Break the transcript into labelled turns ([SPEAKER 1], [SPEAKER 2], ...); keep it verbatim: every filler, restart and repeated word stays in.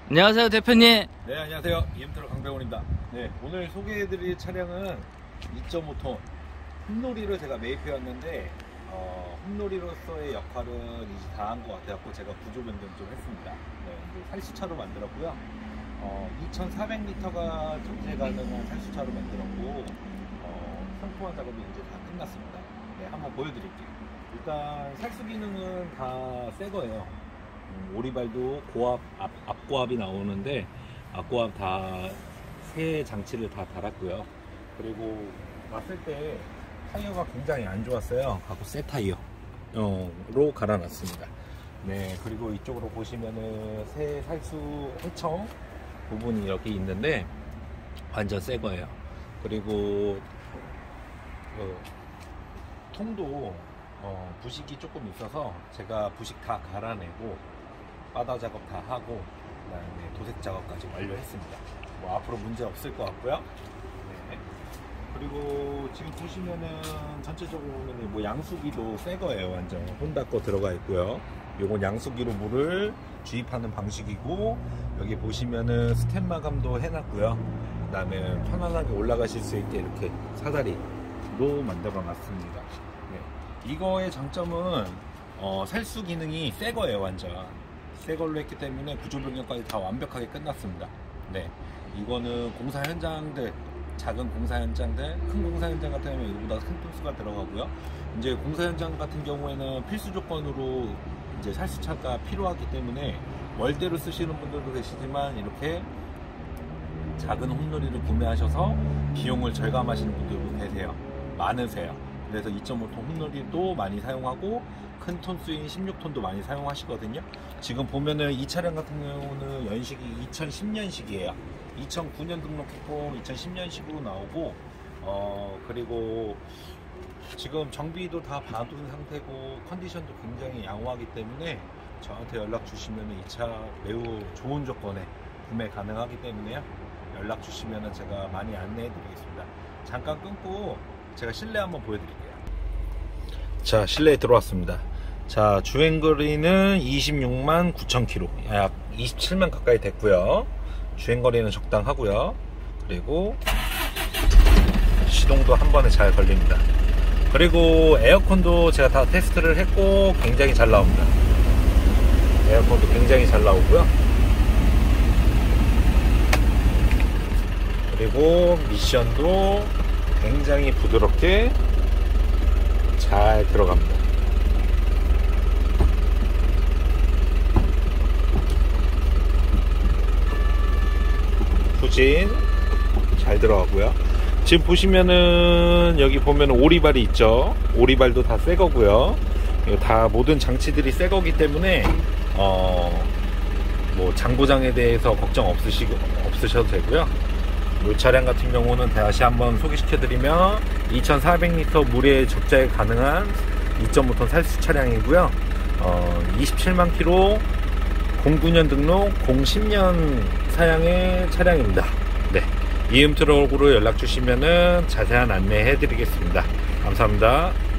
[SPEAKER 1] 안녕하세요, 대표님.
[SPEAKER 2] 네, 안녕하세요. 이엠트로 강병훈입니다. 네, 오늘 소개해드릴 차량은 이 점 오 톤 홈놀이를 제가 매입해 왔는데 어, 홈놀이로서의 역할은 이제 다 한 것 같아서 제가 구조 변경 좀 했습니다. 네, 이제 살수차로 만들었고요. 어, 이천사백 리터가 적재 가능한 살수차로 만들었고 어, 상품화 작업이 이제 다 끝났습니다. 네, 한번 보여드릴게요. 일단 살수 기능은 다 새 거예요. 음, 오리발도 고압, 앞, 앞고압이 나오는데 앞고압 다 새 장치를 다 달았고요. 그리고 왔을 때 타이어가 굉장히 안 좋았어요. 하고 새 타이어로 갈아놨습니다. 네, 그리고 이쪽으로 보시면은 새 살수 해청 부분이 이렇게 있는데 완전 새 거예요. 그리고 어, 통도 어, 부식이 조금 있어서 제가 부식 다 갈아내고 바다 작업 다 하고 그다음에 도색 작업까지 완료했습니다. 뭐 앞으로 문제 없을 것 같고요. 네. 그리고 지금 보시면은 전체적으로 보면은 뭐 양수기도 새 거예요. 완전 혼다 거 들어가 있고요. 요건 양수기로 물을 주입하는 방식이고, 여기 보시면은 스텝 마감도 해놨고요. 그다음에 편안하게 올라가실 수 있게 이렇게 사다리로 만들어 놨습니다. 네. 이거의 장점은 어, 살수 기능이 새 거예요. 완전 새 걸로 했기 때문에 구조 변경까지 다 완벽하게 끝났습니다. 네, 이거는 공사 현장들, 작은 공사 현장들, 큰 공사 현장 같은 경우는 이거보다 큰 톤수가 들어가고요. 이제 공사 현장 같은 경우에는 필수 조건으로 이제 살수차가 필요하기 때문에 월대로 쓰시는 분들도 계시지만 이렇게 작은 홈놀이를 구매하셔서 비용을 절감하시는 분들도 계세요. 많으세요. 그래서 이 점 오 톤 홈놀이도 많이 사용하고 큰 톤수인 십육 톤도 많이 사용하시거든요. 지금 보면은 이 차량 같은 경우는 연식이 이천십 년식이에요. 이천구 년 등록했고 이천십 년식으로 나오고 어 그리고 지금 정비도 다 봐둔 상태고 컨디션도 굉장히 양호하기 때문에 저한테 연락 주시면 이 차 매우 좋은 조건에 구매 가능하기 때문에요. 연락 주시면 제가 많이 안내해 드리겠습니다. 잠깐 끊고 제가 실내 한번 보여드릴게요. 자, 실내에 들어왔습니다. 자, 주행거리는 이십육만 구천 킬로미터, 약 이십칠만 가까이 됐고요. 주행거리는 적당하고요. 그리고 시동도 한 번에 잘 걸립니다. 그리고 에어컨도 제가 다 테스트를 했고 굉장히 잘 나옵니다. 에어컨도 굉장히 잘 나오고요. 그리고 미션도 굉장히 부드럽게 잘 들어갑니다. 후진 잘 들어가고요. 지금 보시면은 여기 보면 오리발이 있죠. 오리발도 다 새 거고요. 이거 다 모든 장치들이 새 거기 때문에 어 뭐 장고장에 대해서 걱정 없으시 없으셔도 되고요. 이 차량 같은 경우는 다시 한번 소개시켜 드리면 이천사백 리터 물에 적재 가능한 이 점 오 톤 살수 차량이고요. 어, 이십칠만 킬로미터, 공구 년 등록, 공십 년 사양의 차량입니다. 네, 이엠트럭으로 연락 주시면은 자세한 안내 해 드리겠습니다. 감사합니다.